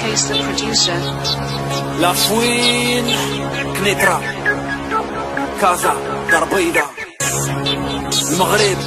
Case the producer. La Fouine, Knetra, Kaza, Darbeida, le Maghreb,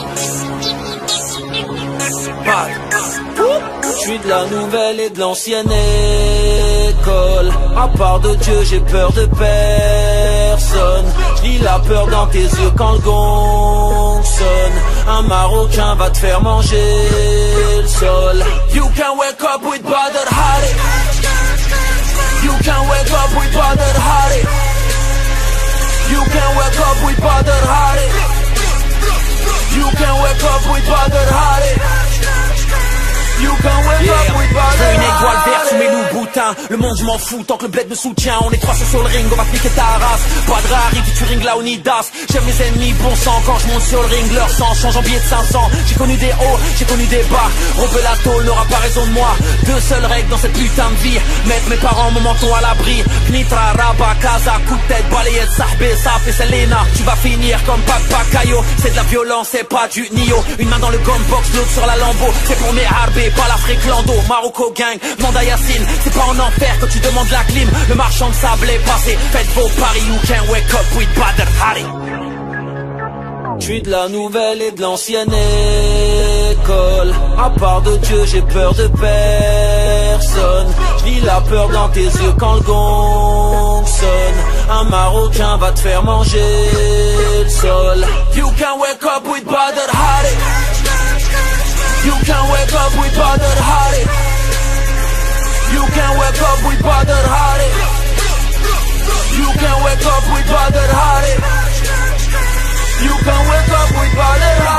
Bad. Je suis de la nouvelle et de l'ancienne école. À part de Dieu, j'ai peur de personne. Je lis la peur dans tes yeux quand le gong sonne. Un Marocain va te faire manger le sol. You can wake up with Badr Hari. You can wake up with Badr Hari. You can wake up with Badr Hari. You can wake up with Badr Hari. You can wake up with Badr Hari. Une étoile verte sous mes loups boutins. Le monde je m'en fous tant que le bled me soutient. On est 300 sur le ring, on va piquer ta race. Badr Hari, featuring Laonidas. J'aime mes ennemis, bon sang. Quand je monte sur le ring, leur sang change en billet de 500. J'ai connu des hauts, j'ai connu des bas. Rompe la tôle n'aura pas raison de moi. Deux seules règles dans cette putain de vie. Mettre mes parents, mon menton à l'abri. Knitra, Rabat, Kaza, coup de tête, balayette, Sahbé, Saf et Selena. Tu vas finir comme Papa Caillot. C'est de la violence, c'est pas du Nio. Une main dans le gunbox, l'autre sur la Lambo. C'est pour mes harbés, pas l'Afrique Lando. Marocco gang, Manda Yassine. C'est pas en enfer que tu demandes la clim. Le marchand de sable est passé. Faites vos paris, you can wake up with Badr Hari. J'suis de la nouvelle et de l'ancienne école. À part de Dieu, j'ai peur de personne. J'lis la peur dans tes yeux quand le gong sonne. Un Marocain va te faire manger le sol. You can wake up with Badr Hari. You can wake up with Badr Hari. You can wake up with Badr Hari. You can wake up with Badr Hari. You can wake up with Badr Hari.